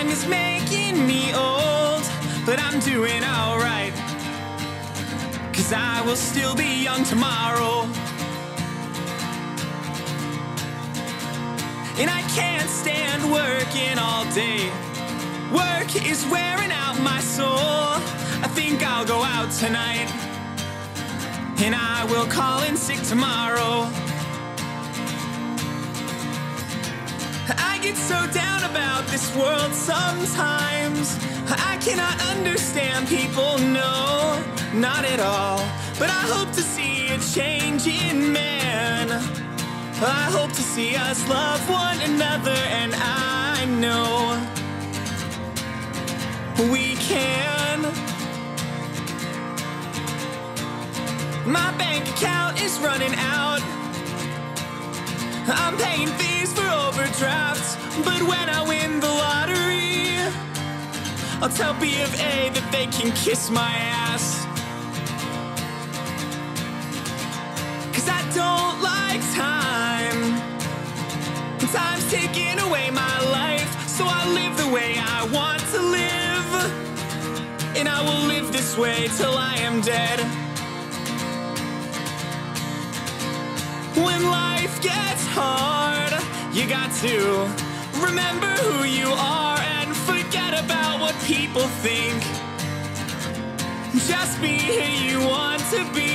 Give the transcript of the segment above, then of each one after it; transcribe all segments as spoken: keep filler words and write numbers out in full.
Time is making me old, but I'm doing alright, 'cause I will still be young tomorrow. And I can't stand working all day. Work is wearing out my soul. I think I'll go out tonight, and I will call in sick tomorrow. I get so down about this world sometimes. I cannot understand people, no, not at all. But I hope to see a change in man. I hope to see us love one another, and I know we can. My bank account is running out. I'm paying fees for overdrafts, but when I win the lottery, I'll tell B of A that they can kiss my ass. 'Cause I don't like time. Time's taking away my life, so I live the way I want to live. And I will live this way till I am dead. When life gets hard, you got to remember who you are and forget about what people think. Just be who you want to be.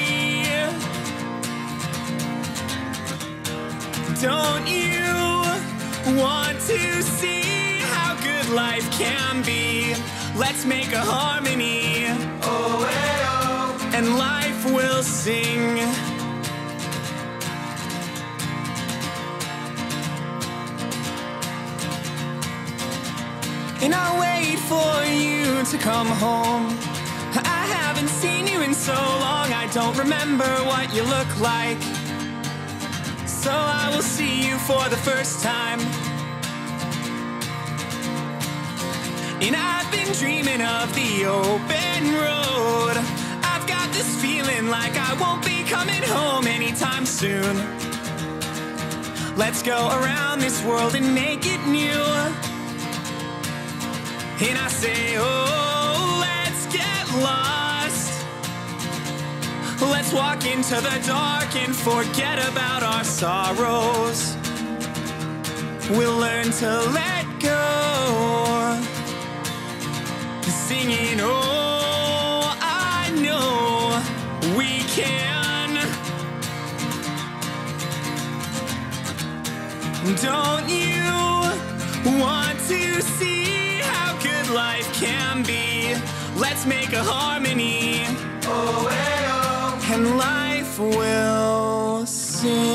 Don't you want to see how good life can be? Let's make a harmony, oh, hey, oh, and life will sing. And I'll wait for you to come home. I haven't seen you in so long, I don't remember what you look like. So I will see you for the first time. And I've been dreaming of the open road. I've got this feeling like I won't be coming home anytime soon. Let's go around this world and make it new. And I say, oh, let's get lost. Let's walk into the dark and forget about our sorrows. We'll learn to let go. Singing, oh, I know we can. Don't you want to see how good life can be? Let's make a harmony, oh, hey, oh, and life will sing.